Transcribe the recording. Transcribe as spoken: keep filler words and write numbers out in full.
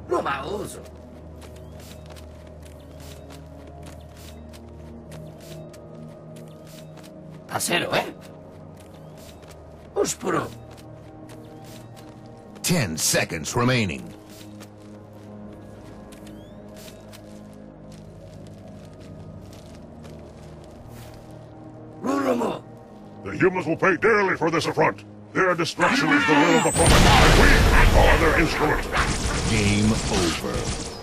Non ma uso. Acero, eh? Uspuro. Ten seconds remaining. Rurumo. The humans will pay dearly for this affront. Their destruction is the will of the prophet, and we are their instrument. Game over.